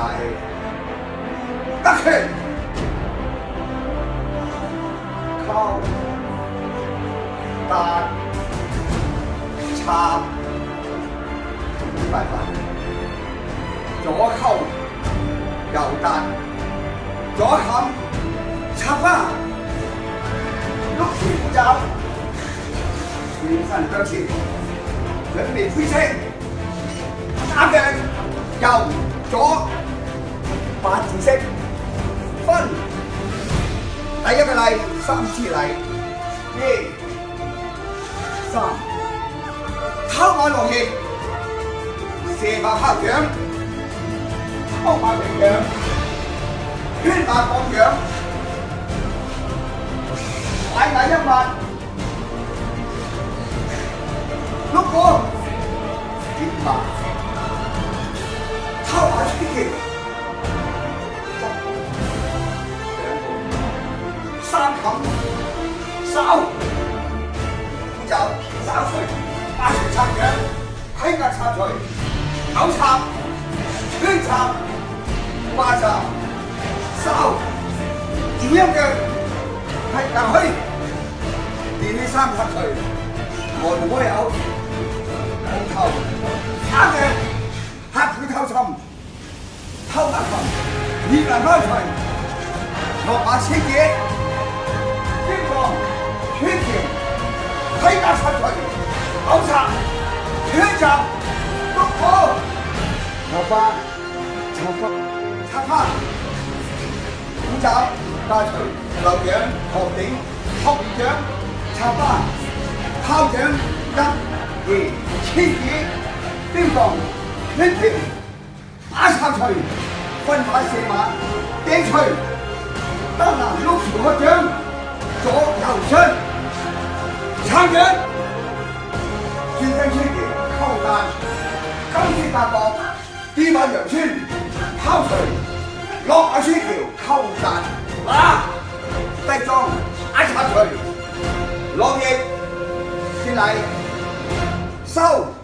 大得拳，靠彈插快快，左扣右彈，左冚插花，碌拳虎爪，轉身向前，準備飛升，打嘅右左八字式分，第一個例3支例，2、3，拋馬落葉，射馬拋掌，拋馬平陽，圈馬放陽，擺馬一馬，碌過轉馬，拋馬出橋。三冚手，虎爪爪捶，八捶插掌，批壓插捶，口插，圈插，巴插，手，轉一腳，係夾虛，連起三插捶，外門開口，後頭，打腳，黑腿偷侵，偷馬擒，熱難開捶，落馬切嘢。邊個圈條批壓插捶，口插圈插碌火，插花插花，虎爪加捶留掌學頂學二掌插花，拋掌1、2千子，邊個圈條打插捶，分馬射馬掟捶，得難碌條開掌。左右雙，撐掌，轉身出橋扣彈，金絲八角，啲馬陽春，拋捶，落馬出橋扣彈，打，低裝打插捶，落葉，先嚟收。